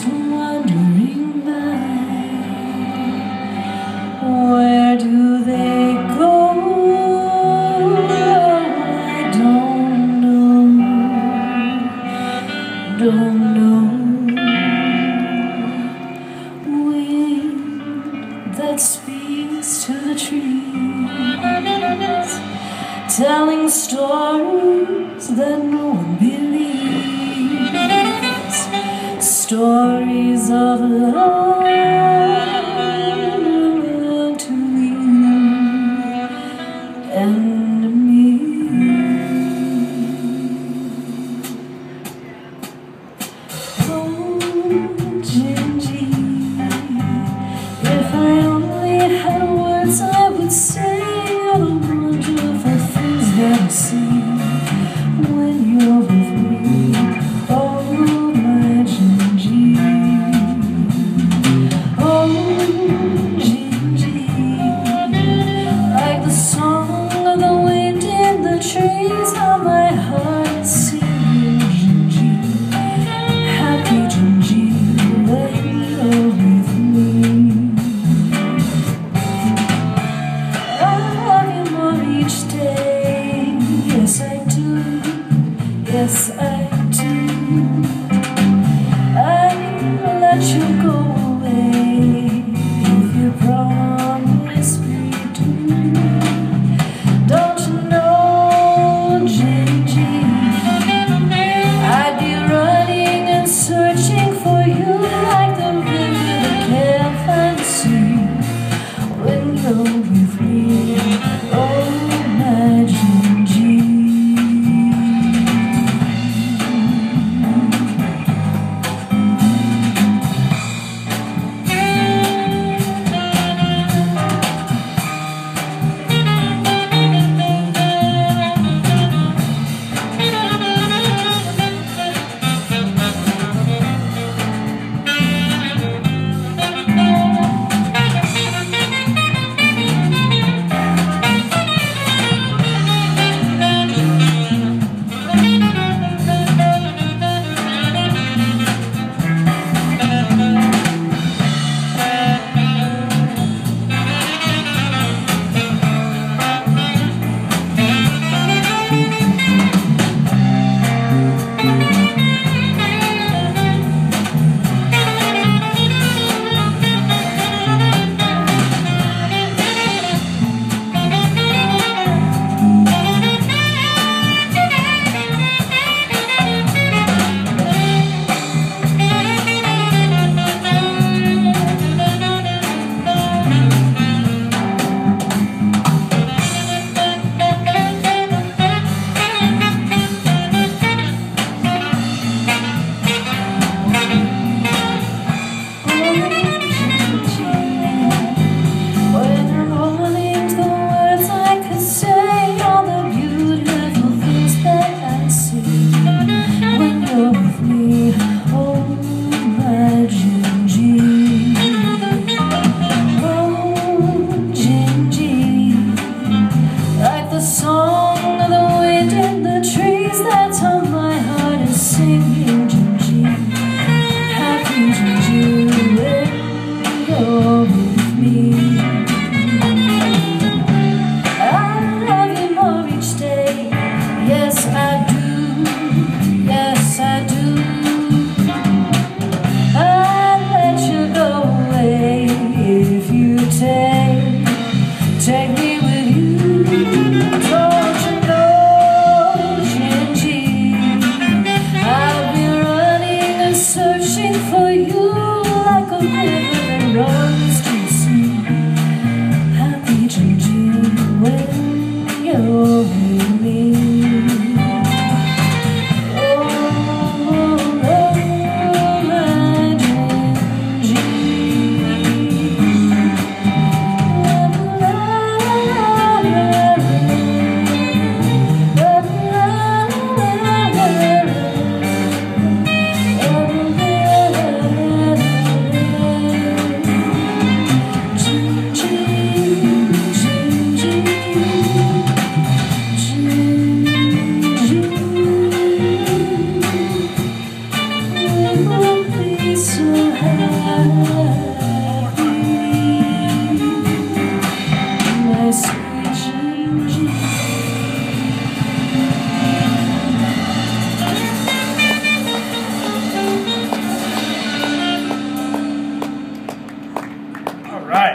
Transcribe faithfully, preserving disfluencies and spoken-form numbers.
just wandering by. Where do they go? I don't know, don't know. Wind that speaks to the trees, telling stories that no one believes, stories of love to you and me. Oh, Gingy, if I only had words I would say all the wonderful things that I see when you're with me. Oh, my Gingy, oh, Gingy, like the song of the wind in the trees, how my heart is singing, Gingy, happy Gingy, when you're with me. I love you more each day, yes I do, yes I do. I'll let you go away if you promise me to. Don't you know, Gingy, I'd be running and searching for you like the river that can't find the sea when you're with me. Oh, my Gingy. Song of the wind in the trees, that's how my heart is singing, Gingy, happy Gingy, when you're with me. I love you more each day, yes I do, yes I do. I'd let you go away if you take, take me with you. Don't you know, Gingy, I'll be running and searching for